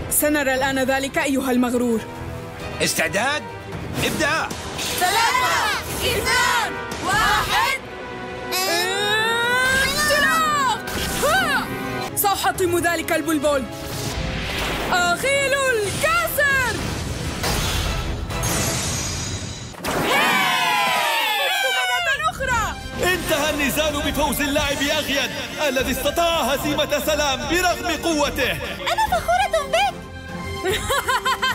سنرى الآن ذلك أيها المغرور. استعداد؟ ابدأ. 3 2 1 انطلاق! سأحطم ذلك البلبل. أخيل الكاسر. مرة أخرى. انتهى النزال بفوز اللاعب أغيد الذي استطاع هزيمة سلام برغم قوته. أنا فخورة بك.